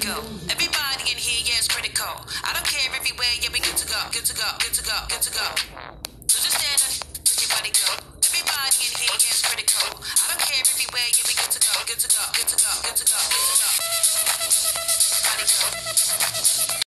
go. Everybody in here, yeah, it's critical. I don't care everywhere, yeah, we good to go, good to go, good to go, good to go. So just stand up, let your body go. Everybody in here, yeah, it's critical. I don't care everywhere, yeah, we good to go, good to go, good to go, good to go, good to go. Body go.